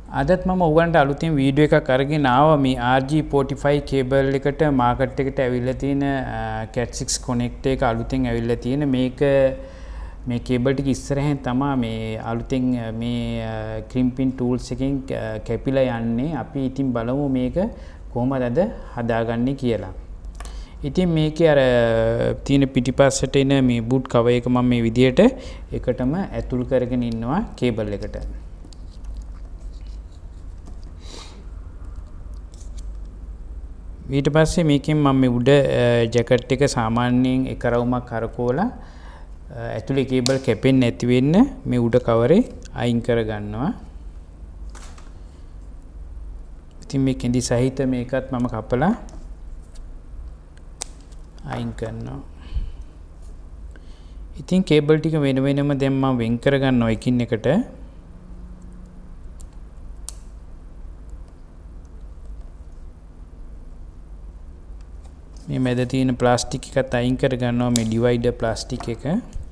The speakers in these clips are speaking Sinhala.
අදත් මම ඔයගන්ට අලුතෙන් වීඩියෝ එකක් අරගෙන ආවා මේ RJ45 කේබල් එකට මාකට් එකට ඇවිල්ලා තියෙන CAT6 connector එක අලුතෙන් ඇවිල්ලා තියෙන මේක මේ කේබල් ටික ඉස්සරහෙන් තමයි මේ අලුතෙන් මේ Crimp tools එකෙන් කැපිලා යන්නේ. අපි ඉතින් බලමු මේක කොහොමද අද හදාගන්නේ කියලා. ඉතින් මේකේ අර තියෙන පිටිපස්සට එන මේ boot cover එක මම මේ විදියට එකටම ඇතුල් කරගෙන ඉන්නවා කේබල් එකට. ඊට පස්සේ මේකෙන් මම මේ උඩ ජැකට් එක සාමාන්‍යයෙන් එක රවුමක් කරකවලා ඇතුලේ කේබල් කැපෙන්නේ නැති වෙන්න මේ උඩ කවරේ අයින් කර ගන්නවා. ඉතින් මේ කෙඳි සහිත මේකත් මම කපලා අයින් කරනවා. ඉතින් කේබල් ටික වෙන වෙනම දැන් මම වෙන් කර ගන්නවා එකින් එකට. මේ මැද තියෙන ප්ලාස්ටික් එකත් අයින් කර ගන්නවා මේ ඩිවයිඩර් ප්ලාස්ටික් එක.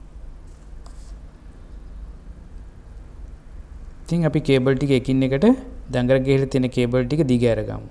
ඉතින් අපි කේබල් ටික එකින් එකට දඟර ගහලා තියෙන කේබල් ටික දිග අරගමු.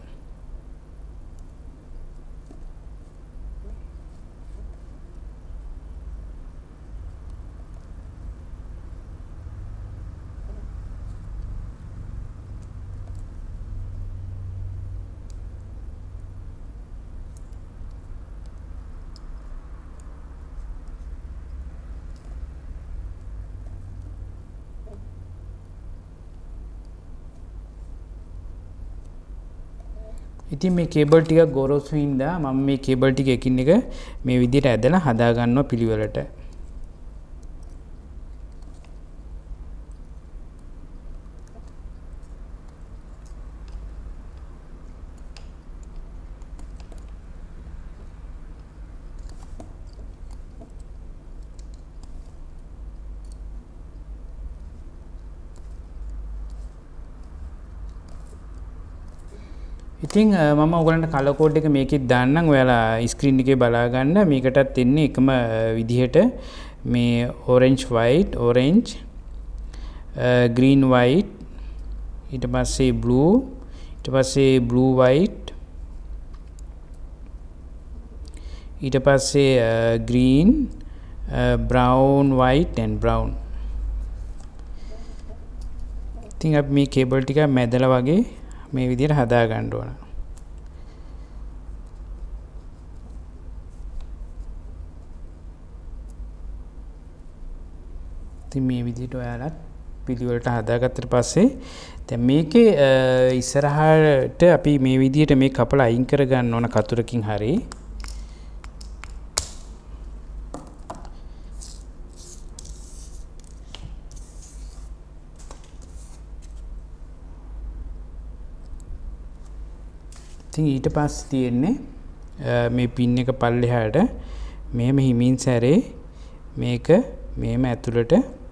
ඉතින් මේ කේබල් ටික ගොරෝසු හින්දා මම මේ කේබල් ටික එකින් එක මේ විදිහට ඇදලා හදා ගන්නවා පිළිවෙලට. ඉතින් මම ඔයගලන්ට කලර් කෝඩ් එක මේකෙත් දාන්නම්. ඔයාලා ස්ක්‍රීන් එකේ බලා ගන්න. මේකටත් එන්නේ එකම විදිහට මේ orange white orange green white ඊට පස්සේ blue ඊට පස්සේ blue white ඊට පස්සේ green brown white and brown. ඉතින් අපි මේ කේබල් ටික මැදලා වගේ මේ විදිහට හදා ගන්න ඕන. ඉතින් මේ විදිහට ඔයාලත් පිළිවෙලට හදාගත්තට පස්සේ දැන් මේකේ ඉස්සරහට අපි මේ විදිහට මේ කපලා අයින් කර ගන්න ඕන කතුරකින් හරි. ඊට පස්සේ තියෙන්නේ මේ පින් එක පල්ලෙහාට මෙහෙම හිමින් සැරේ මේක මෙහෙම ඇතුළට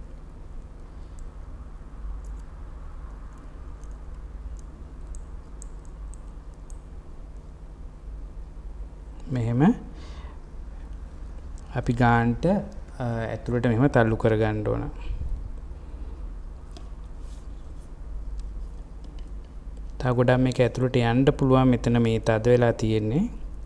මෙහෙම අපි ගානට ඇතුළට මෙහෙම තල්ලු කර ගන්න ඕන. ගොඩක් මේක ඇතුළට යන්න පුළුවන්. මෙතන මේ තද වෙලා තියෙන්නේ.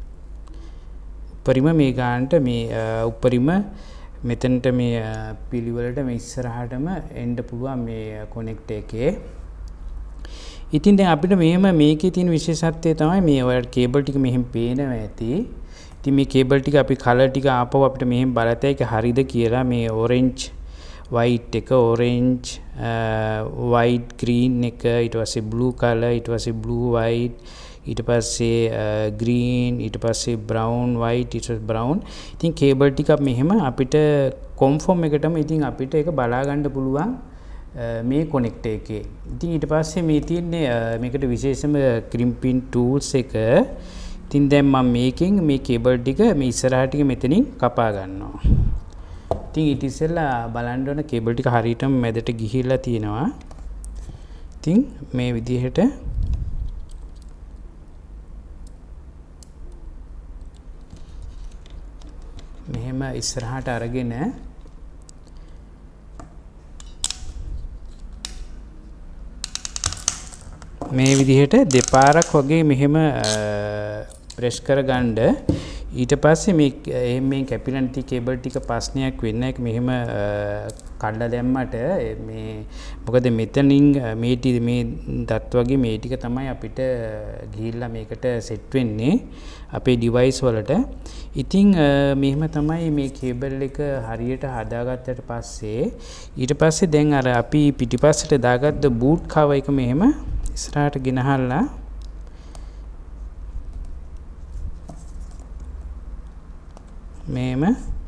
උපරිම මේ ගානට මේ උපරිම මෙතනට මේ පිළිවෙලට මේ ඉස්සරහටම එන්න පුළුවන් මේ කනෙක්ටර් එකේ. ඉතින් දැන් අපිට මෙහෙම මේකේ තියෙන විශේෂත්වය තමයි මේ ඔයාලට කේබල් ටික මෙහෙම පේනවා ඇති. ඉතින් මේ කේබල් ටික අපි කලර් ටික ආපහු අපිට මෙහෙම බලතයි ඒක හරියද කියලා මේ orange white එක orange white green එක ඊට පස්සේ blue color ඊට පස්සේ blue white ඊට පස්සේ green ඊට පස්සේ brown white ඊට පස්සේ brown. ඉතින් කේබල් ටික මෙහෙම අපිට කොන්ෆර්ම් එකටම ඉතින් අපිට ඒක බලා ගන්න පුළුවන් මේ කනෙක්ටර් එකේ. ඉතින් ඊට පස්සේ මේ තියෙන්නේ මේකට විශේෂම Crimp tools එක. ඉතින් දැන් මම මේකෙන් මේ කේබල් ටික මේ ඉස්සරහට මෙතනින් කපා ගන්නවා. ඉතින් ඊට ඉස්සෙල්ලා බලන්න ඕන කේබල් ටික හරියටම මැදට ගිහිල්ලා තියෙනවා. ඉතින් මේ විදිහට මෙහෙම ඉස්සරහට අරගෙන මේ විදිහට දෙපාරක් වගේ මෙහෙම ප්‍රෙස් කරගන්න. ඊට පස්සේ මේ කැපිලා නැති කේබල් ටික ප්‍රශ්නයක් වෙන්න එක මෙහෙම කඩලා දැම්මට මේ මොකද මෙතනින් මේ දත් වගේ මේ ටික තමයි අපිට ගිහිල්ලා මේකට සෙට් වෙන්නේ අපේ ඩිවයිස් වලට. ඉතින් මෙහෙම තමයි මේ කේබල් එක හරියට හදාගත්තට පස්සේ ඊට පස්සේ දැන් අර අපි පිටිපස්සට දාගත්ත බූට් කවර් එක මෙහෙම ඉස්සරහට ගෙනහල්ලා මෙහෙම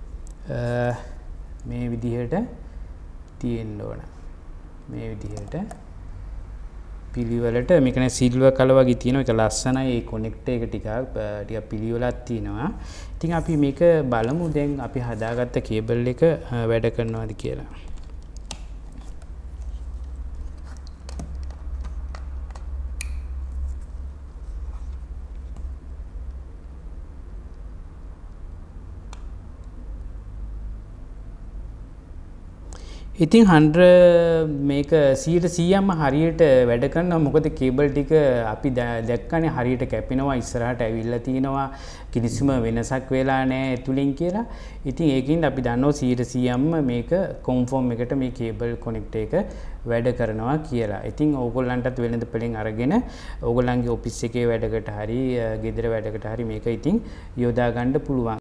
මේ විදිහට තියෙන්න ඕන. මේ විදිහට පිළිවෙලට මේක නේ සිල්වර් කලර් වගේ තියෙනවා. ඒක ලස්සනයි. ඒ කනෙක්ටර් එක ටිකක් පිළිවෙලක් තියෙනවා. ඉතින් අපි මේක බලමු දැන් අපි හදාගත්ත කේබල් එක වැඩ කරනවාද කියලා. ඉතින් 100 මේක 100%ම හරියට වැඩ කරනවා. මොකද කේබල් ටික අපි දැක්කනේ හරියට කැපෙනවා, ඉස්සරහට ඇවිල්ලා තිනවා, කිසිම වෙනසක් වෙලා නැහැ ඇතුලින් කියලා. ඉතින් ඒකින් අපි දන්නවා 100%ම මේක කොන්ෆර්ම් එකට මේ කේබල් කනෙක්ටර් එක වැඩ කරනවා කියලා. ඉතින් ඕගොල්ලන්ටත් වෙළඳ පොලෙන් අරගෙන ඕගොල්ලන්ගේ ඔෆිස් එකේ වැඩකට හරි ගෙදර වැඩකට හරි මේක ඉතින් යොදා ගන්න පුළුවන්.